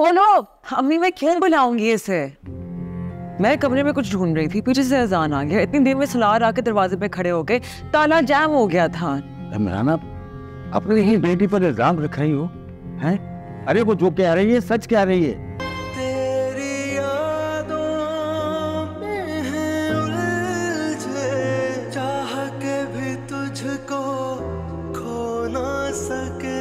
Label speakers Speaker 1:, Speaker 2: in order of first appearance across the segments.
Speaker 1: बोलो।
Speaker 2: अम्मी मैं क्यों बुलाऊंगी इसे? मैं कमरे में कुछ ढूंढ रही थी, पीछे से अजान आ गया। इतनी देर में सलार आके दरवाजे पे खड़े हो गए, ताला जाम हो गया था।
Speaker 3: इमरान, अपनी ही बेटी पर इल्जाम रख रही हो हैं? अरे वो जो कह रही है सच कह रही है।
Speaker 4: तेरी यादों में है उलझे, चाह के भी तुझको खो ना सके।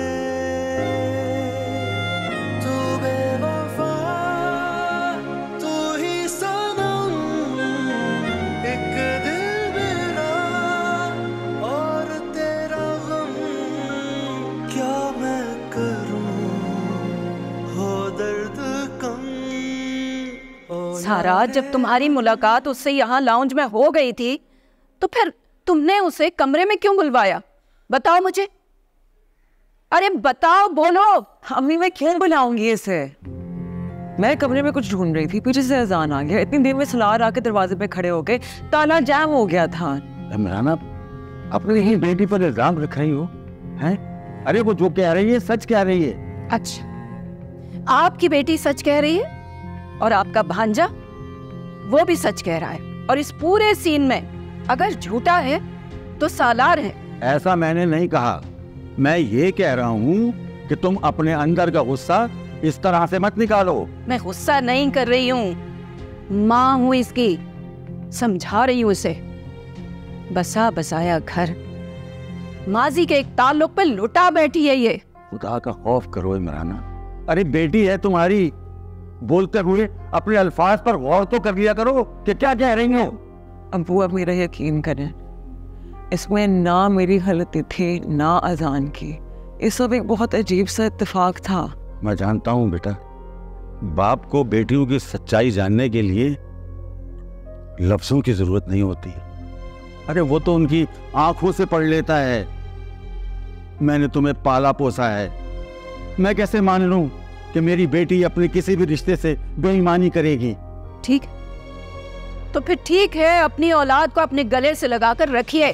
Speaker 4: तू बेवफा, तू ही सनम, एक दिल मेरा और तेरा गम, क्या मैं करूं हो दर्द कम।
Speaker 1: सारा, जब तुम्हारी मुलाकात उससे यहाँ लाउंज में हो गई थी तो फिर तुमने उसे कमरे में क्यों बुलवाया? बताओ मुझे। अरे बताओ, बोलो।
Speaker 2: अम्मी मैं क्यों बुलाऊंगी इसे? मैं कमरे में कुछ ढूंढ रही थी, पीछे से अजान आ गया। इतनी देर में सलार आके दरवाजे पे खड़े हो गए, ताला जाम हो गया था।
Speaker 3: इमरान, अपनी ही बेटी पर इल्जाम रख रही हो हैं? अरे वो जो कह रही है सच कह रही है।
Speaker 1: अच्छा, आपकी बेटी सच कह रही है और आपका भांजा वो भी सच कह रहा है, और इस पूरे सीन में अगर झूठा है तो सालार है।
Speaker 3: ऐसा मैंने नहीं कहा। मैं ये कह रहा हूँ कि तुम अपने अंदर का गुस्सा इस तरह से मत निकालो।
Speaker 1: मैं गुस्सा नहीं कर रही हूँ, माँ हूँ इसकी, समझा रही हूँ उसे। बसा बसाया घर माजी के एक ताल्लुक पे लुटा बैठी है ये।
Speaker 3: खुदा का खौफ करो इमरान। अरे बेटी है तुम्हारी, बोलते हुए अपने अल्फाज पर गौर तो कर लिया करो कि क्या कह रही हो।
Speaker 2: अब्बू आप मेरा यकीन करें, इसमें ना मेरी गलती थी ना अजान की। ये सब एक बहुत अजीब सा इत्तेफाक था।
Speaker 3: मैं जानता हूँ बेटा, बाप को बेटियों की सच्चाई जानने के लिए लफ्जों की जरूरत नहीं होती। अरे वो तो उनकी आंखों से पढ़ लेता है। मैंने तुम्हें पाला पोसा है, मैं कैसे मान लूं कि मेरी बेटी अपने किसी भी रिश्ते से बेईमानी करेगी?
Speaker 1: ठीक, तो फिर ठीक है, अपनी औलाद को अपने गले से लगाकर रखिए।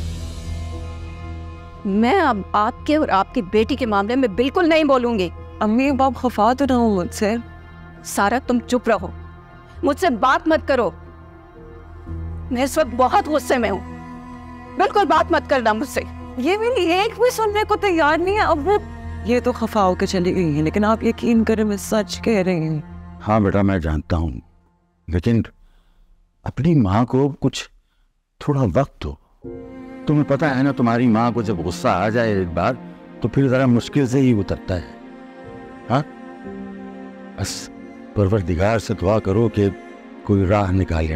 Speaker 1: मैं अब आपके और आपकी बेटी के मामले में बिल्कुल नहीं बोलूंगी।
Speaker 2: अम्मी बाप खफा तो ना हो मुझसे।
Speaker 1: सारा तुम चुप रहो, मुझसे बात मत करो। मैं इस वक्त बहुत गुस्से में हूँ, बिल्कुल बात मत करना मुझसे।
Speaker 2: ये मेरी एक भी सुनने को तैयार नहीं है। अब वो ये तो खफा होकर चली गई है, लेकिन आप यकीन करें मैं सच कह रही हूँ।
Speaker 3: हाँ बेटा मैं जानता हूँ, लेकिन अपनी माँ को कुछ थोड़ा वक्त दो। तुम्हें पता है ना, तुम्हारी माँ को जब गुस्सा आ जाए एक बार तो फिर जरा मुश्किल से ही उतरता है। हाँ, बस परवरदिगार से दुआ करो कि कोई राह निकाले।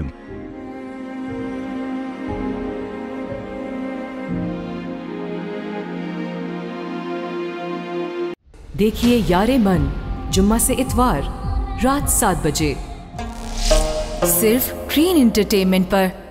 Speaker 5: देखिए यारे मन जुम्मा से इतवार रात 7 बजे सिर्फ ग्रीन एंटरटेनमेंट पर।